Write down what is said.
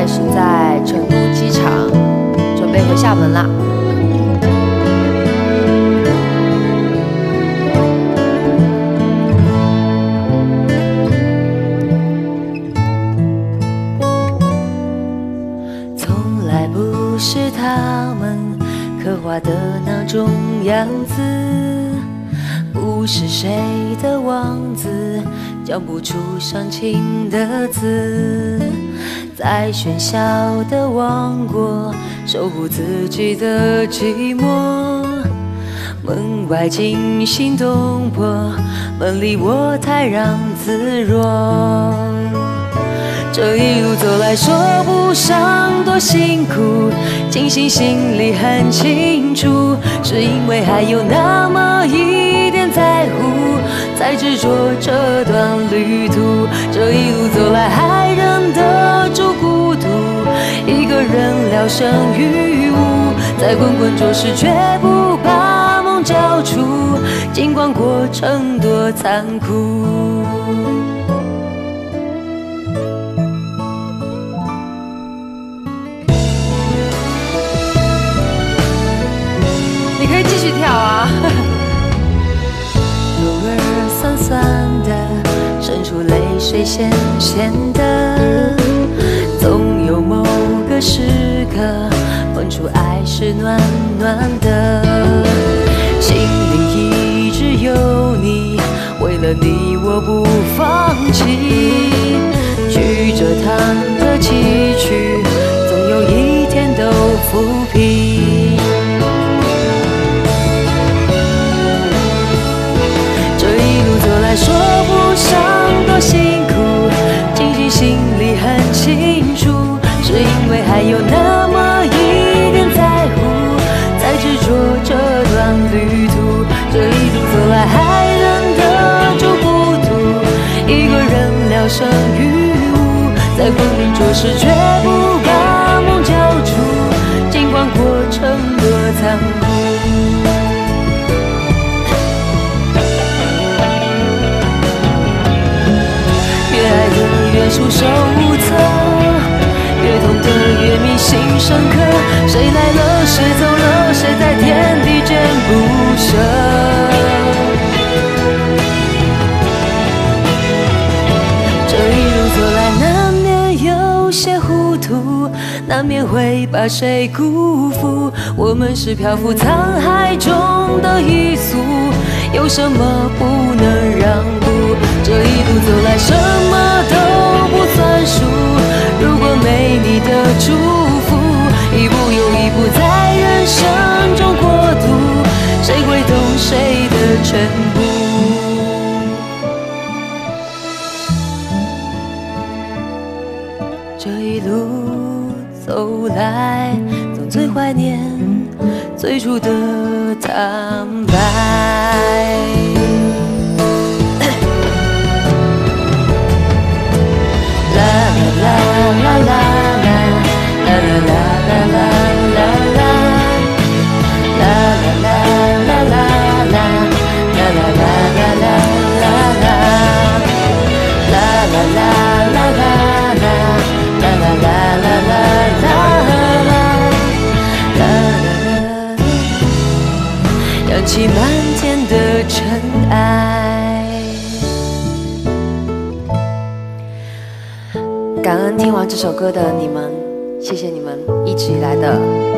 是在成都机场，准备回厦门啦。从来不是他们刻画的那种样子，不是谁的王子讲不出伤情的字，在喧嚣的王国守护自己的寂寞。门外惊心动魄，门里我泰然自若。这一路走来，说不上多辛苦，庆幸心里很清楚，是因为还有那么一点在乎，才执着这段旅途。这一路走来，还忍得住孤独，一个人聊胜于无，在滚滚浊世却不把梦交出，尽管过程多残酷。你可以继续跳啊。偶尔酸酸的，渗出泪水咸咸的，总有某个时刻问出爱是暖暖的，心里一直有你，为了你我不放弃，曲折弹的崎岖，总有一天都抚平。说不上多辛苦，庆幸心里很清楚，是因为还有那么一点在乎，才执着这段旅途。这一路走来，还忍得住孤独，一个人聊胜于无，在滚滚浊世却不把梦交出，尽管过程多残酷。越束手无策，越痛得越铭心深刻。谁来了，谁走了，谁在天地间不舍。这一路走来，难免有些糊涂，难免会把谁辜负。我们是漂浮沧海中的一粟，有什么不能让步？这一路走来，什么都不算数，如果没你的祝福，一步又一步在人生中过渡，谁会懂谁的全部？这一路走来，总最怀念最初的坦白。扬起满天的尘埃。感恩听完这首歌的你们，谢谢你们一直以来的